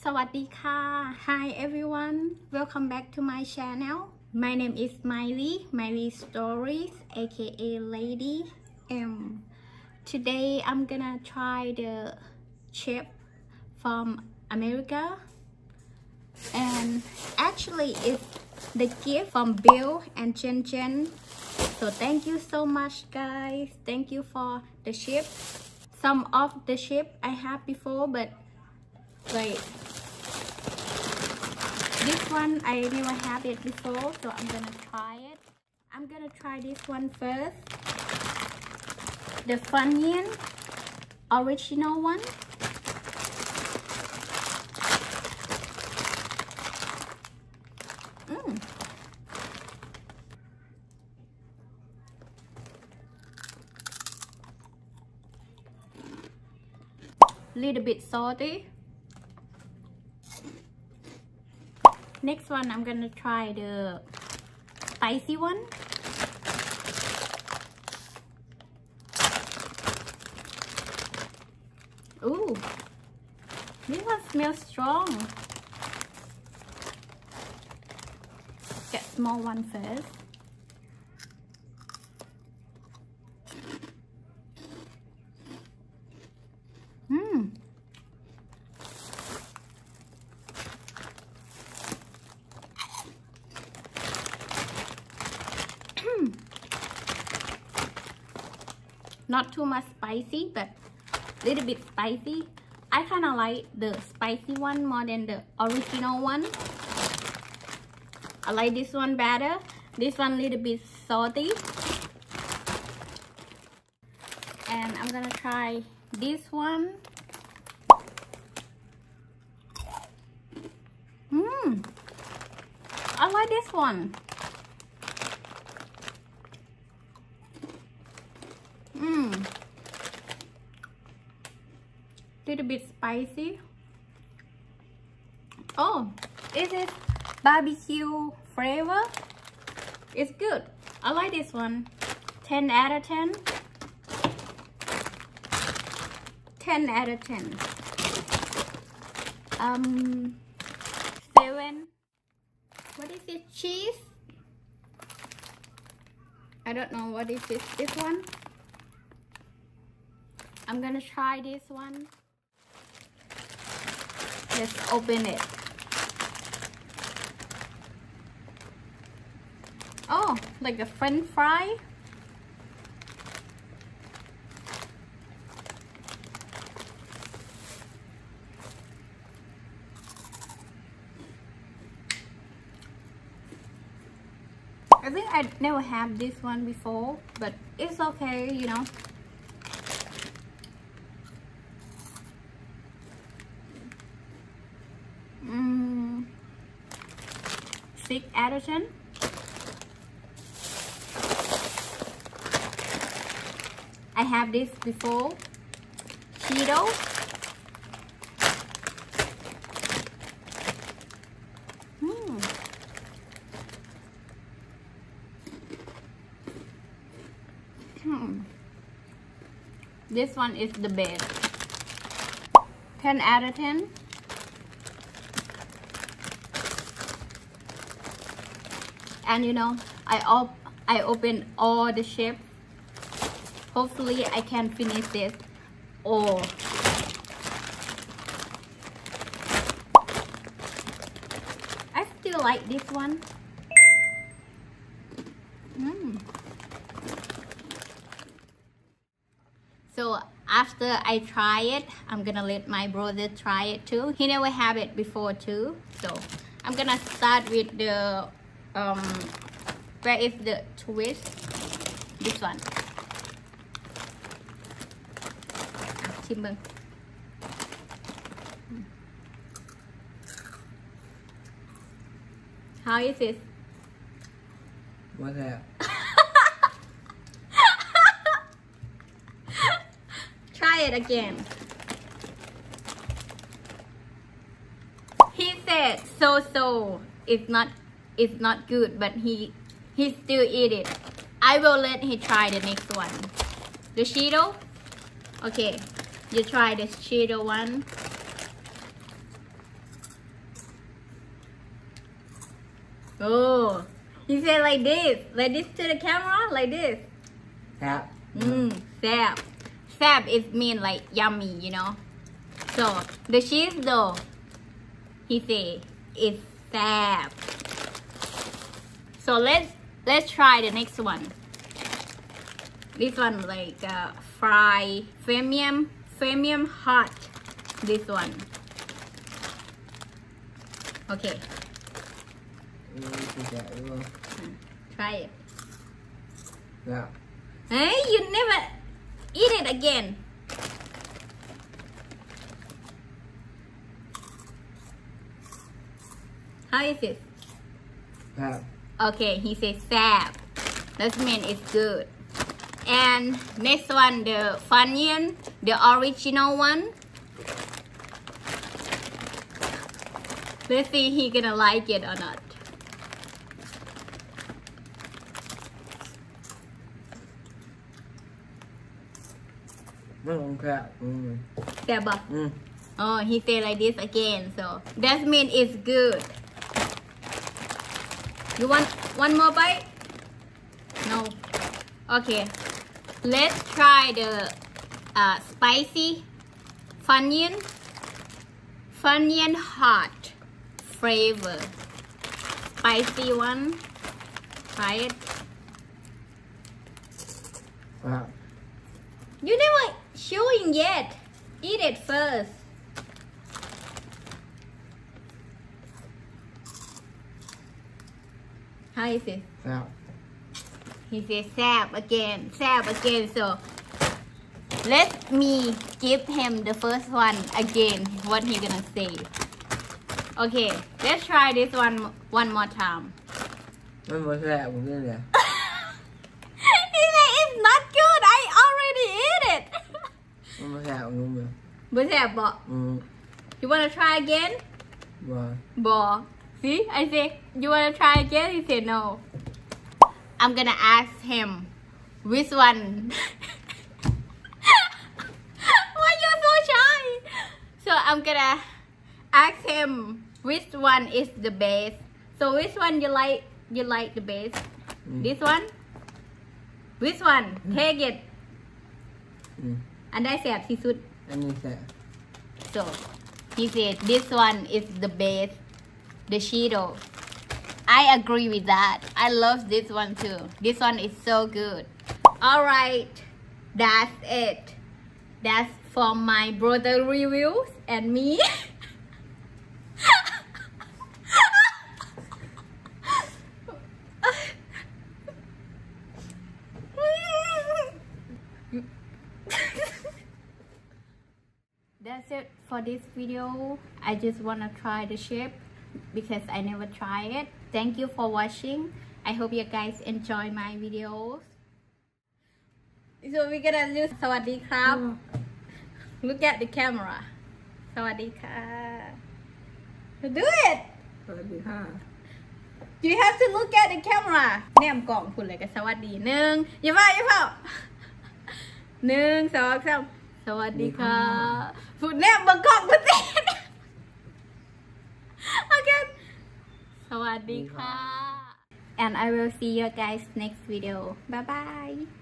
สวัสดีค่ะ Hi everyone, welcome back to my channel. My name is Miley Stories, aka Lady M. Today I'm gonna try the chip from America, and actually it's the gift from Bill and Jen. So thank you so much, guys. Thank you for the chip. Some of the chip I have before, but wait, this one I never had it before, so I'm gonna try it. I'm gonna try this one first, the Funyun original one. Little bit salty. Next one, I'm gonna try the spicy one. Ooh, this one smells strong. Get small one first. Not too much spicy, but a little bit spicy. I kind of like the spicy one more than the original one. I like this one better. This one a little bit salty. And I'm gonna try this one. I like this one. Little bit spicy. Oh, it is barbecue flavor. It's good. I like this one. 10 out of 10. 10 out of 10. 7. What is it? Cheese? I don't know what is this. This one. I'm gonna try this one. Let's open it. Oh, like a French fry. I think I never had this one before, but it's okay, you know. Out of 10. I have this before. Cheetos. This one is the best. 10 out of 10. And you know, I open all the chips. Hopefully I can finish this. Oh, I still like this one. So after I try it, I'm gonna let my brother try it too. He never had it before too. So I'm gonna start with the where is the twist? This one. Timber. How is it? What's that? Try it again. He said so. It's not good, but he still eat it. I will let him try the next one. The Cheeto. Okay, you try the Cheeto one. Oh, he said like this to the camera, like this. แซ่บ Sab. Sab is mean like yummy, you know. So the cheese though, he say is sab. So let's try the next one. This one like fry premium hot. This one. Okay. แซ่บด้วย Try it. แซ่บ Hey, you never eat it again. How is it? แซ่บ Okay, he says sab. That means it's good. And next one, the Funyun, the original one. Let's see he gonna like it or not. มันคงแซ่บ Sab. Oh, he say like this again. So that means it's good. You want one more bite? No. Okay. Let's try the spicy Funyun hot flavor. Spicy one. Try it. แซ่บ You never chewing yet. Eat it first. How is it? แซ่บ He says sab again. So let me give him the first one again. What he gonna say? Okay, let's try this one more time. มันบ่แซ่บผมนี่แหละ He said it's not good. I already ate it. มันบ่แซ่บผมเลย But yeah, but you wanna try again? บ่ But see, I say you wanna try again. He said no. I'm gonna ask him which one. Why you so shy? So I'm gonna ask him which one is the best. So which one you like the best? This one? Which one? Take it. อันได้แสบที่สุดอันนี้แซ่บ So he said this one is the best, the Cheeto. I agree with that. I love this one too. This one is so good. Alright, that's it. That's for my brother reviews and me. That's it for this video. I just wanna try the shape because I never try it. Thank you for watching. I hope you guys enjoy my videos. So we're gonna do สวัสดีครับ Look at the camera. สวัสดีค่ะ Do it. สวัสดีค่ะ You have to look at the camera. แนมกล่องคุณเลยกับสวัสดีหนึ่งอย่าเฝ้าหนึ่งสองสามสวัสดีค่ะพูดแนมบังกล่องพูดเต้น Again สวัสดีค่ะ And I will see you guys next video. Bye bye.